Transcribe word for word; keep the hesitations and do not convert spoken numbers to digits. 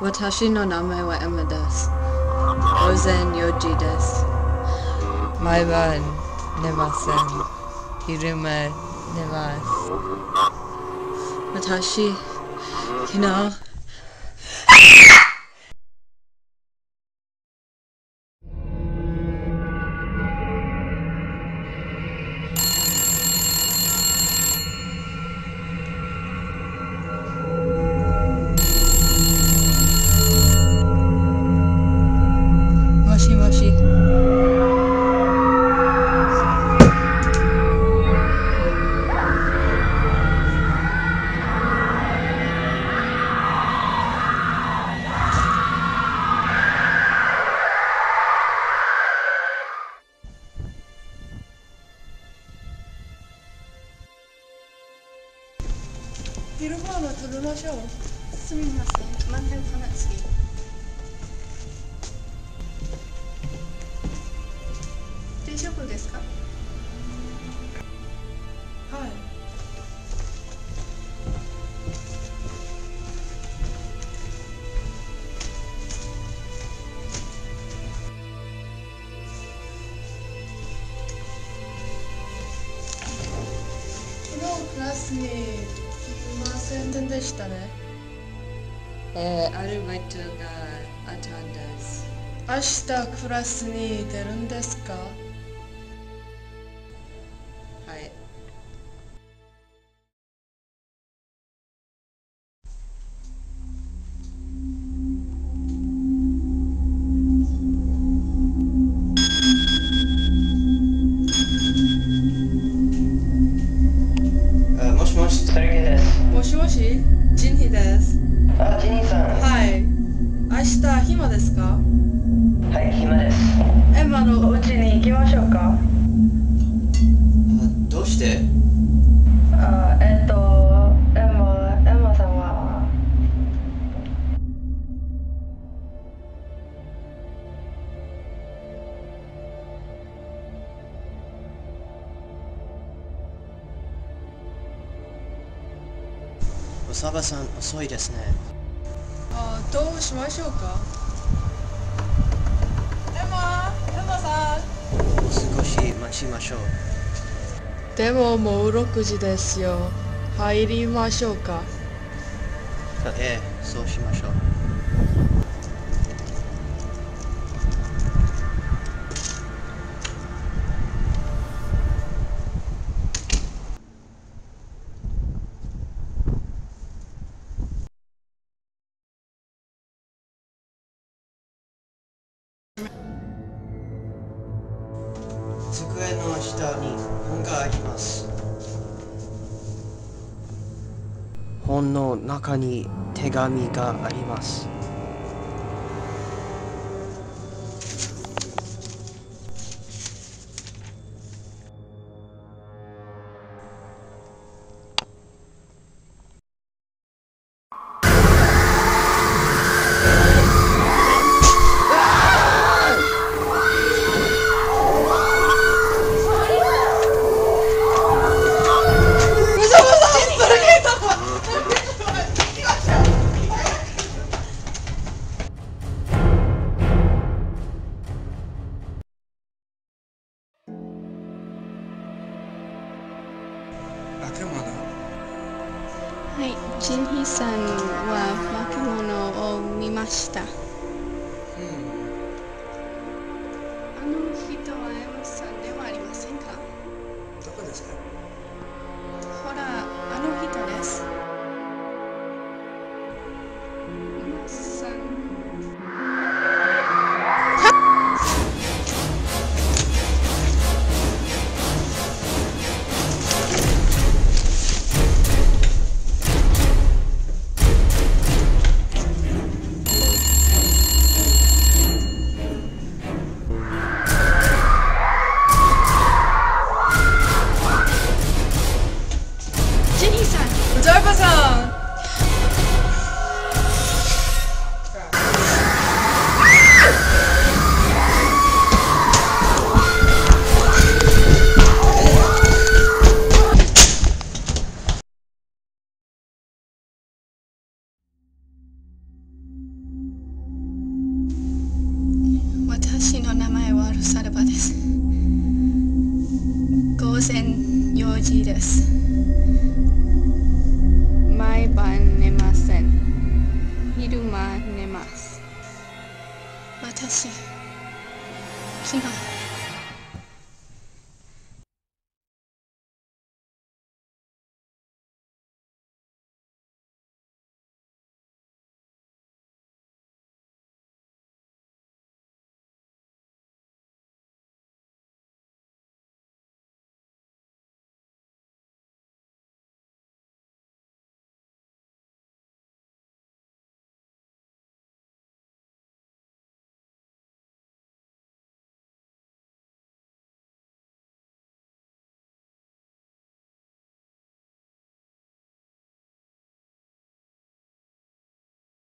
私の名前はエマです。午前よじです。 毎晩寝ません。昼間寝ます。 私、昨日、もしもし。昼ご飯食べましょう。 すみません。満点花付き。定食ですか？ はい。昨日クラスにいませんでしたね。 えー、アルバイトがあったんです。 明日クラスに出るんですか？ はい。 あ、もしもし、それけです。 もしもし、ジンヒです。 あ、ジニーさん。 はい。明日暇ですか？ はい、暇です。 エマのお家に行きましょうか？ あ、どうして？ あ、えっと、エマ、エマさんはおさばさん、遅いですね。 あ、どうしましょうか？エマ、エマさん。 もう少し待ちましょう。 でももうろくじですよ。入りましょうか？ あ、ええ、そうしましょう。机の下に本があります。本の中に手紙があります。 悪魔だ。 はい、ジンヒさんは化け物を見ました。 うん。 あの人はエマさんではありませんか？ どこですか？ ほら、あの人です。エマさん。 ジャイバささらばです。午前よじです。毎晩寝ません。昼間寝ます。私、昨日